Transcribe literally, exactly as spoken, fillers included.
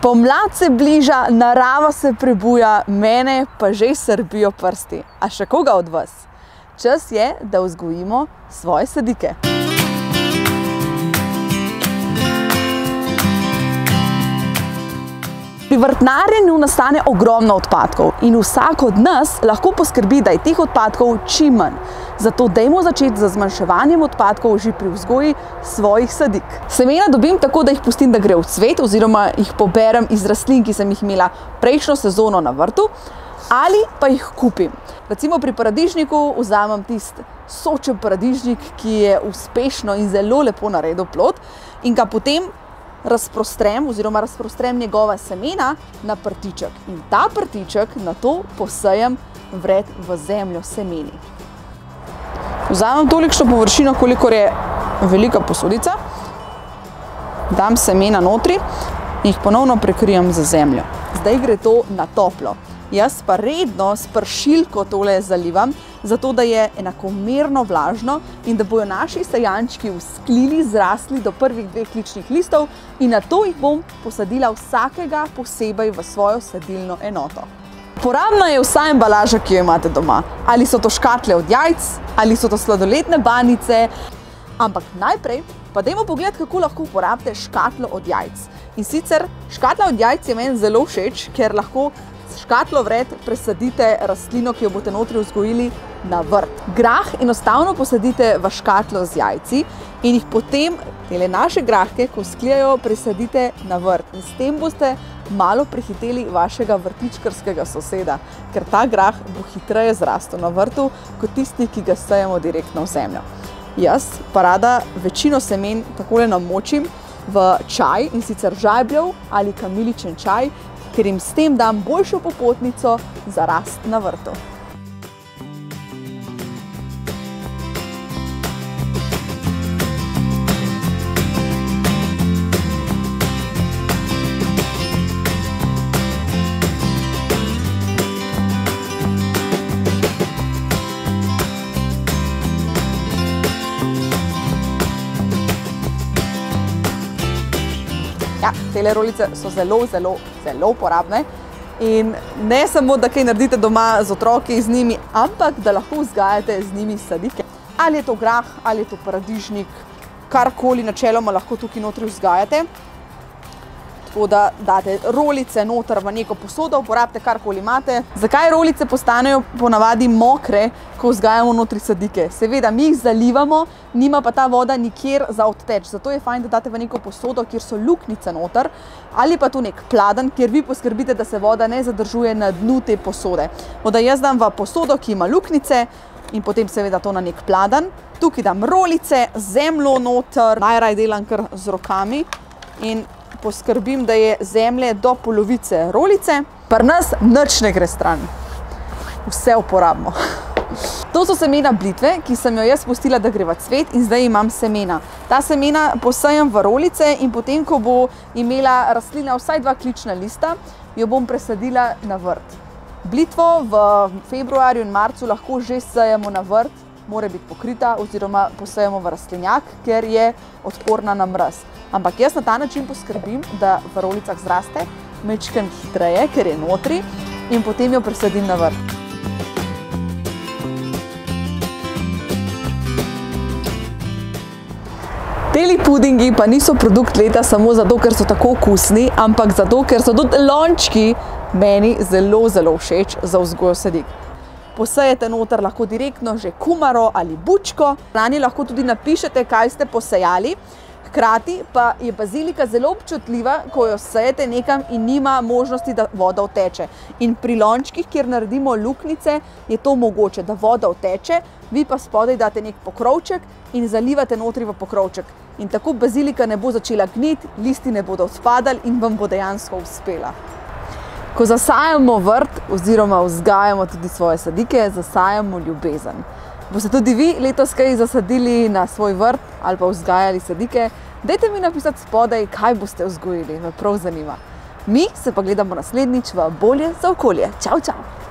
Pomlad se bliža, narava se prebuja, mene pa že srbijo prsti. A še koga od vas? Čas je, da vzgojimo svoje sadike. Pri vrtnarjenju nastane ogromno odpadkov in vsak od nas lahko poskrbi, da je teh odpadkov čim manj. Zato dajmo začeti z zmanjševanjem odpadkov že pri vzgoji svojih sadik. Semena dobim tako, da jih pustim, da gre v cvet oziroma jih poberem iz rastlin, ki sem jih imela prejšnjo sezono na vrtu, ali pa jih kupim. Recimo pri paradižniku vzamem tisti sočen paradižnik, ki je uspešno in zelo lepo naredil plod in ga potem razprostrem oziroma razprostrem njegova semena na prtiček. In ta prtiček nato posejem vred v zemljo semeni. Vzamem tolikšno površino, kolikor je velika posodica, dam semena notri in jih ponovno prekrijem z zemljo. Zdaj gre to na toplo. Jaz pa redno s pršilko tole zalivam, zato da je enakomerno vlažno in da bojo naši sajančki vzklili, zrasli do prvih dveh ličnih listov in nato jih bom posadila vsakega posebej v svojo sadilno enoto. Porabna je vsa embalaža, ki jo imate doma. Ali so to škatle od jajc, ali so to sladoledne banice. Ampak najprej pa dajmo pogledati, kako lahko uporabite škatlo od jajc. In sicer škatla od jajc je meni zelo všeč, ker lahko s škatlo vred presadite rastlino, ki jo boste notri vzgojili, na vrt. Grah enostavno posadite v škatlo z jajci in jih potem, tele naše grahke, ko vzklijajo, presadite na vrt. In s tem boste malo prehiteli vašega vrtičkarskega soseda, ker ta grah bo hitreje zrastel na vrtu, kot tisti, ki ga sejemo direktno v zemljo. Jaz pa rada večino semen takole namočim v čaj, in sicer žajbljev ali kamiličen čaj, ker jim s tem dam boljšo popotnico za rast na vrtu. Ja, tele rolice so zelo, zelo, zelo uporabne in ne samo, da kaj naredite doma z otroki z njimi, ampak da lahko vzgajate z njimi sadike. Ali je to grah, ali je to paradižnik, karkoli načeloma lahko tukaj notri vzgajate. Tako da date rolice noter v neko posodo, uporabite karkoli imate. Zakaj rolice postanejo ponavadi mokre, ko vzgajamo notri sadike? Seveda, mi jih zalivamo, nima pa ta voda nikjer za odteč. Zato je fajn, da date v neko posodo, kjer so luknjice noter, ali pa tu nek pladenj, kjer vi poskrbite, da se voda ne zadržuje na dnu te posode. Da jaz dam v posodo, ki ima luknjice, in potem seveda to na nek pladenj. Tukaj dam rolice, zemljo noter, najraj delam kar z rokami in poskrbim, da je zemlje do polovice rolice. Pri nas nič ne gre stran. Vse uporabimo. To so semena blitve, ki sem jo jaz pustila, da gre v cvet in zdaj imam semena. Ta semena posejem v rolice in potem, ko bo imela rastlina vsaj dva klična lista, jo bom presadila na vrt. Blitvo v februarju in marcu lahko že sejemo na vrt, mora biti pokrita oziroma posejemo v rastlinjak, ker je odporna na mraz. Ampak jaz na ta način poskrbim, da v rolicah zraste majčkeno hitreje, ker je notri, in potem jo presadim na vrt. Teli pudingi pa niso produkt leta samo zato, ker so tako okusni, ampak zato, ker so tudi lončki meni zelo, zelo všeč za vzgojo sadik. Posejete noter lahko direktno že kumaro ali bučko. Nanje lahko tudi napišete, kaj ste posejali. Hkrati pa je bazilika zelo občutljiva, ko jo sejete nekam in nima možnosti, da voda oteče. In pri lončkih, kjer naredimo luknjice, je to mogoče, da voda oteče, vi pa spodaj date nek pokrovček in zalivate notri v pokrovček. In tako bazilika ne bo začela gniti, listi ne bodo odpadali in vam bo dejansko uspela. Ko zasajamo vrt oziroma vzgajamo tudi svoje sadike, zasajamo ljubezen. Boste tudi vi letos kaj zasadili na svoj vrt ali pa vzgajali sadike? Dajte mi napisati spodaj, kaj boste vzgojili, me prav zanima. Mi se pa gledamo naslednjič v Bolje za okolje. Čau, čau!